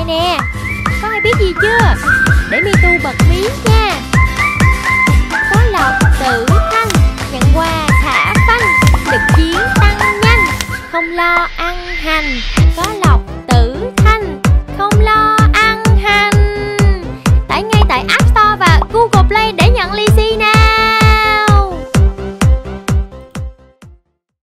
này nè. Có ai biết gì chưa? Để Mi Tu bật mí nha. Có lộc tự thanh, nhận quà thả phanh, lực chiến tăng nhanh, không lo ăn hành.